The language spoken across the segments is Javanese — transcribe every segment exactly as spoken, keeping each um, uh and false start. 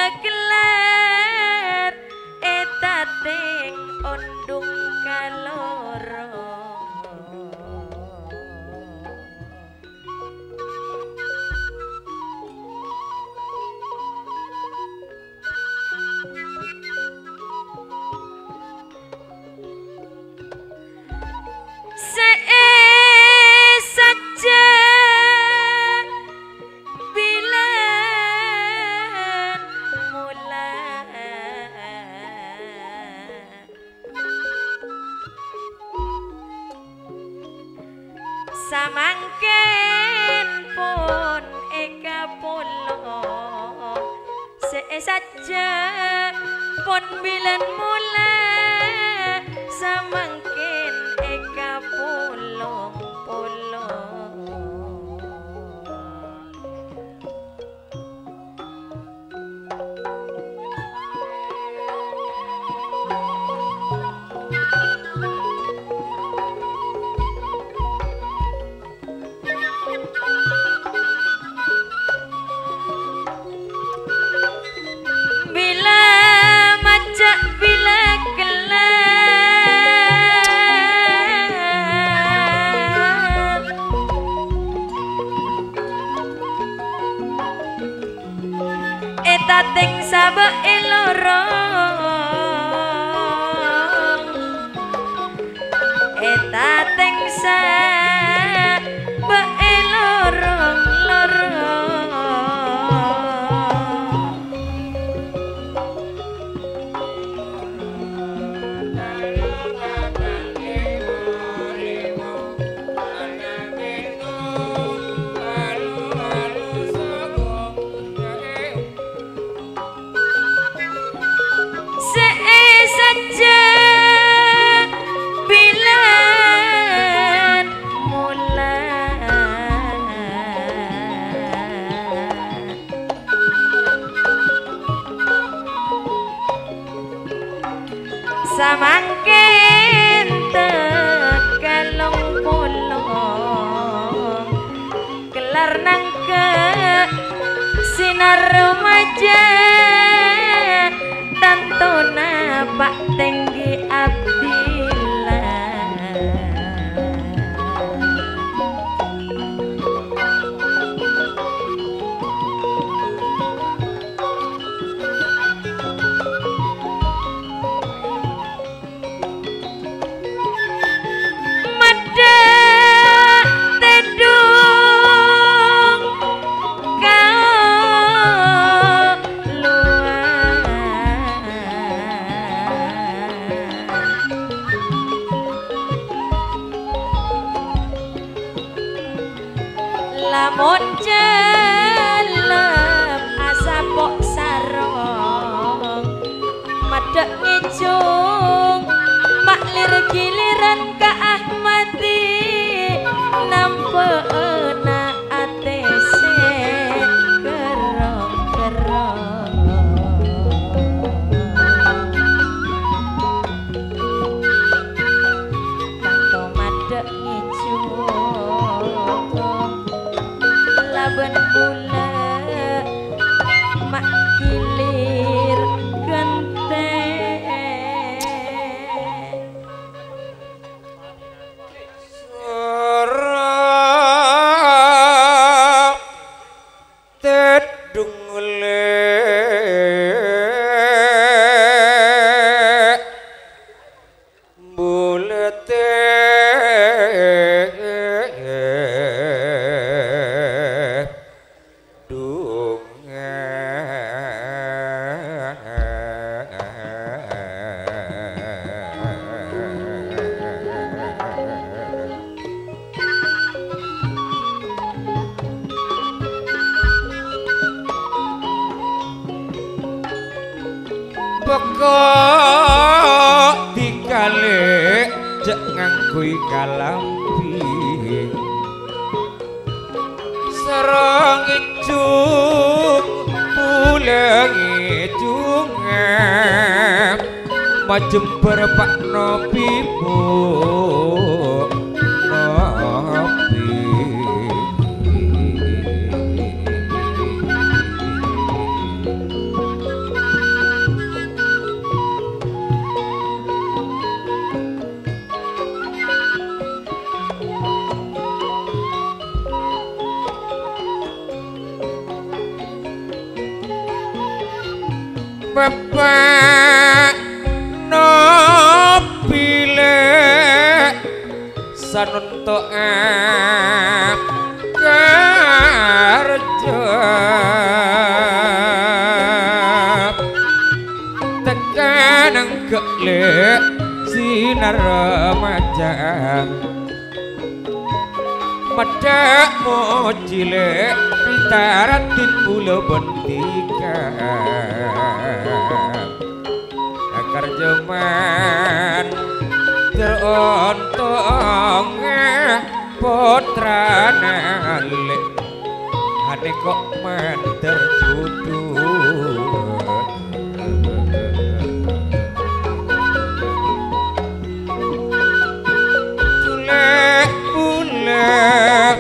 kelar etating ondung kaloro samangken pun eka pulo sesaja pun bilen mula samangken eka pulong pulo etating sabeke loro etating sabeke loro loro samangken tekalong pulong kelar nangke sinar remaja tantona pak tinggi abdillah lamun jalem asapok sarong medhek ngijung maklir giliran ka Ahmadi nampeuna atese kerong-kerong kanto medhek ngijung laban bula mak kilir genteng suara tedung lek bulete pekok dikalik cek ngangkui kalambi serang icung pulang icungnya majember pak nopimu nopi Bapak no pilek sanuntuk karja tekanang kelek sinar remaja madak mocile taratin mula bentika akar jaman terontong potra nalik hane kok man terjudul julek bulek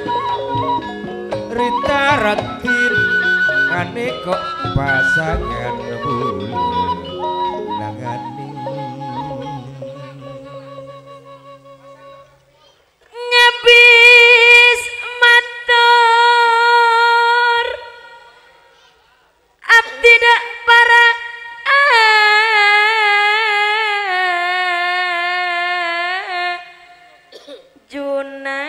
Rita Ratin hane kok pasangan bulek nangani nyabis matur abdi dak para juna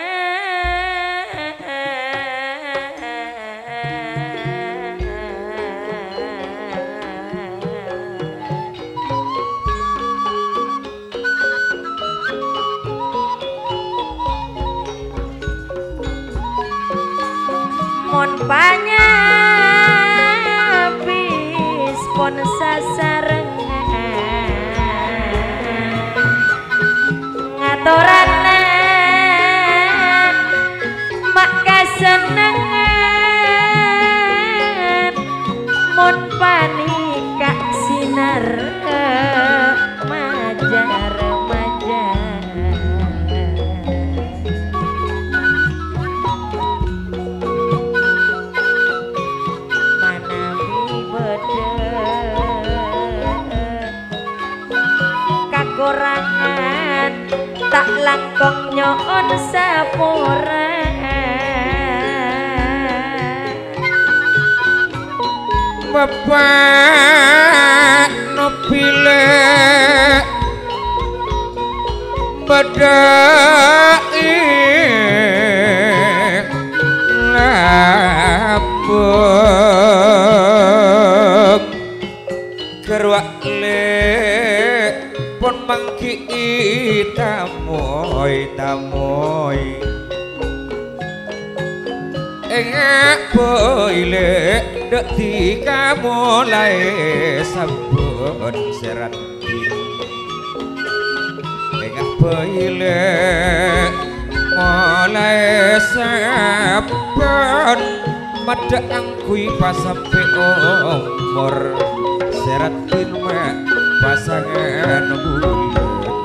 mon panyabis pon sasarengan ngatoranan mak kasenengan mon panikak sinar majar majar kakurangan tak langkong nyon sapura Bapak no pilek badai lapuk gerwak lek pon mangki tamoy tamoy engak boile dek tika mulai sampun serat engak boile mulai sampun madak angkui pas sampe umur seratin mak pasangan bulan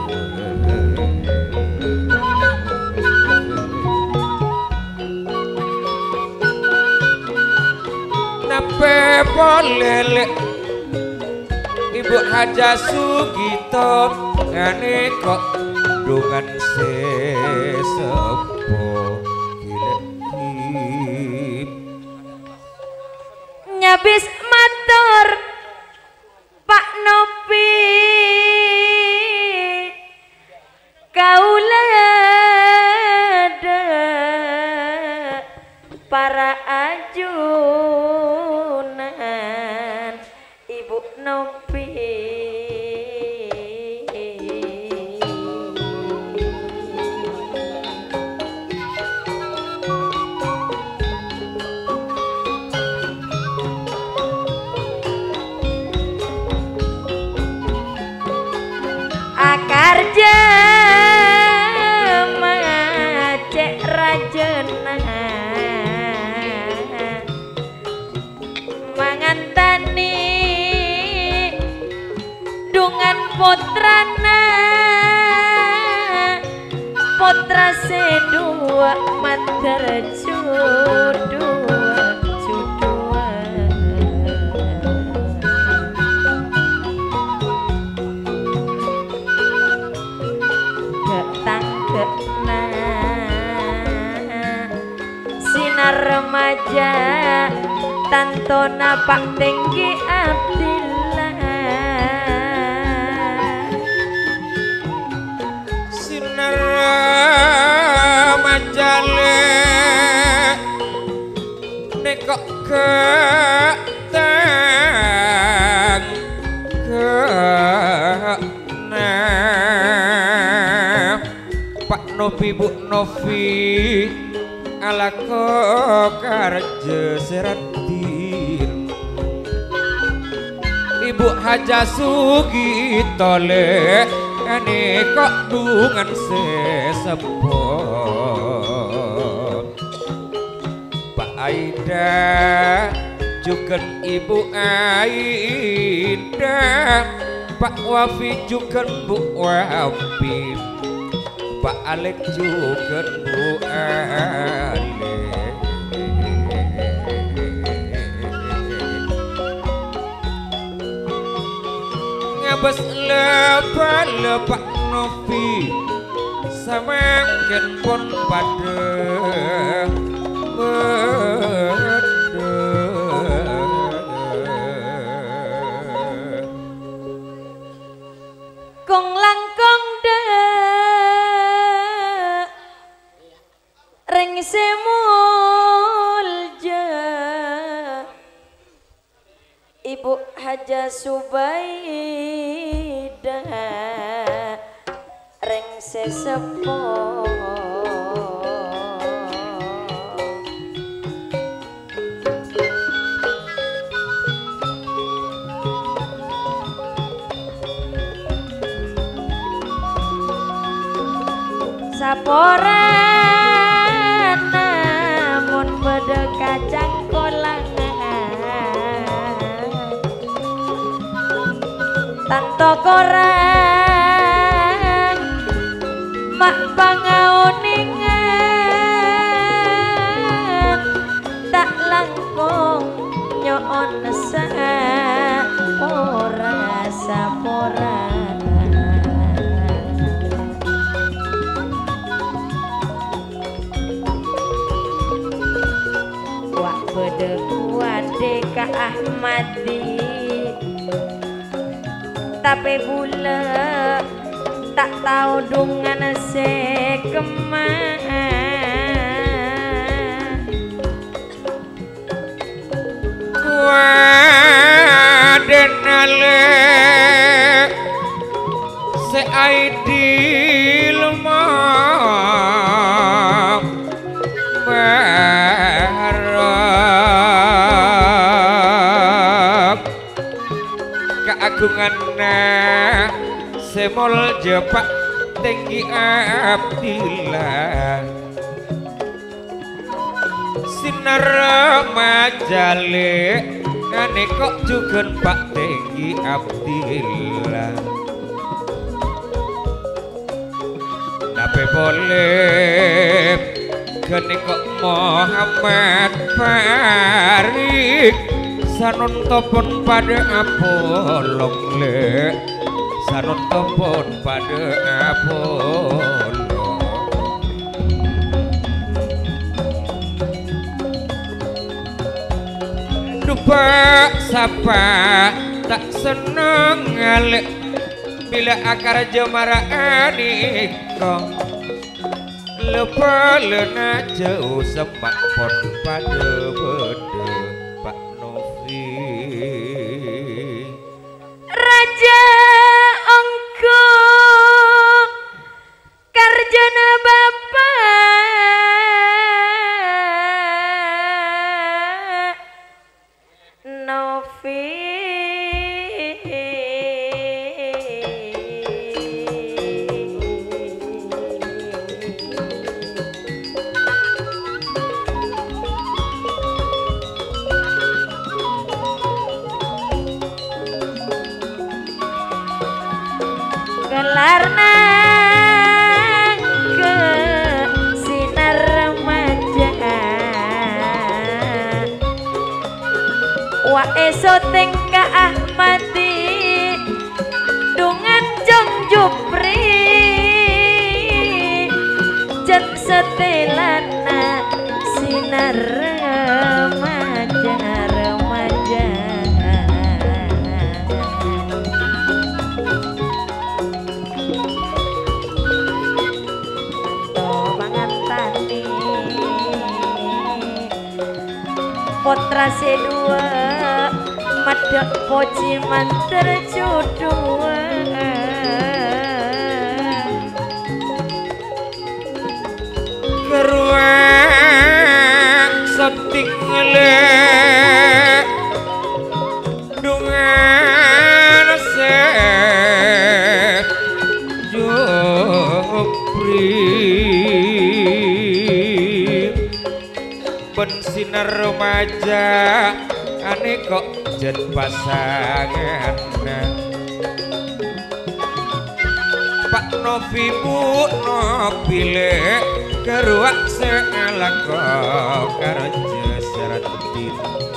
nape boleh Ibu Haja Sugito ngane kok dungan sesepo gilek nyabis matur Pak Nopi kaulada para ajunan Ibu Nopi akar jema cek rajena mangantani dungan potrana potra sedua mater judua judua ketangkepna sinar remaja tantona Pak Tenggi Abdillah ketang kena Pak Novi Bu Novi ala karja seratin Ibu Haja Sugito le ane kok dungan sesepo Pak Aida juga Ibu Aida Pak Wafi juga Bu Wafi Pak Alek juga Bu Alek ngabas lepa-lepa Novi samangken pun pada beda kong langkong de ring semulja Ibu Haja Subaida ring sesepo saporan namun beda kacang kolangan tanto korang mak pangauningan tak langkung nyoon sa ora saporan bede kuade ka Ahmadi tapi bule tak tahu dungan sekemana kuade nale se aidil mah keagunganna semol jepak tinggi abdillah sinar majale ane kok juga Pak tinggi abdillah nape boleh kene kok Muhammad Farid sanon topon pada apolong le sanon topon pada apolong dupa sapa tak seneng ngalek bila akar jemara anika lepa lena jauh semak pon pada beda Raja Ongko Karjana Bapak Novi gelarna ke sinar remaja wa esoting ka Ahmadi dungan jong jupri jet setelana sinar remaja remaja putra pase dua madek poci manter judua keruang soting ngelek dungan sek jopri ben sinar remaja ane kok jen pasangan Pak Novi Bu Nobile keruak sengalako karaja seratin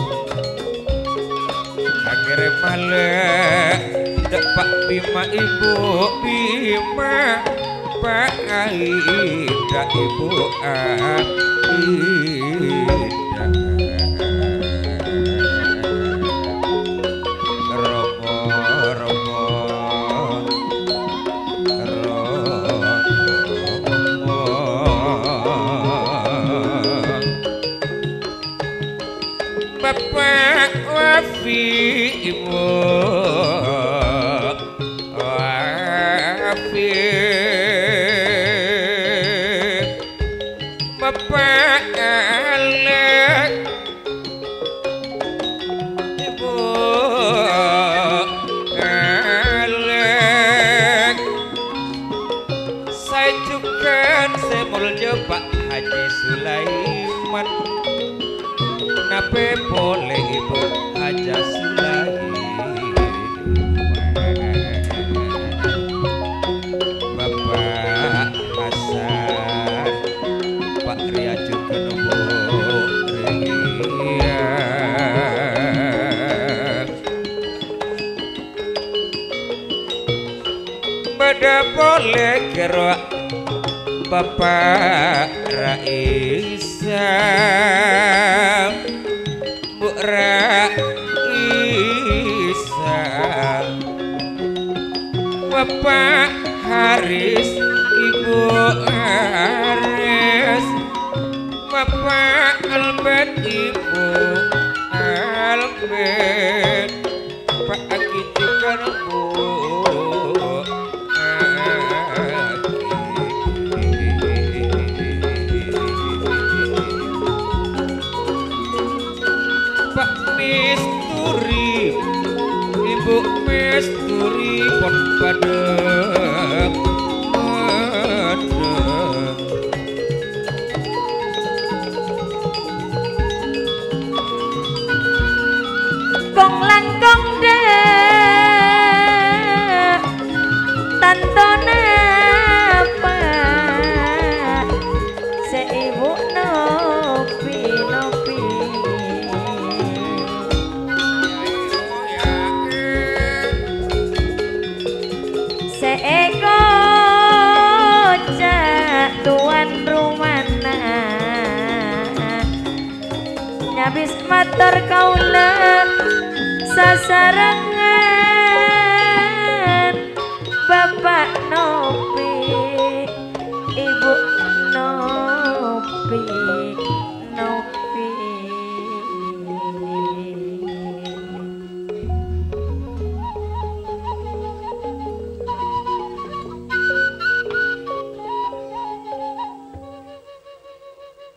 akhirnya malah dek Pak Bima Ibu Bima Pak Aida Ibu Aida Romo Romo Romo Bapak Wafi Ibu Wafi Bapak Alek Ibu Alek saya juga saya mulya Pak Haji Sulaiman nape boleh Ibu Haja Sulaiman Bapak Hasan Pak Ria juga Bu Ria pada boleh gerak Bapak Raisa Bu Raisa Bapak Haris Ibu Haris Bapak Albert Ibu Albert Pak Aki juga Bu Pak Misturi Ibu Misturi pon padang padang kong langkong dek tantona apa seibu nopi nopi seeko cak tuan rumana nyabis matur kaula sasarangan Bapak Nopi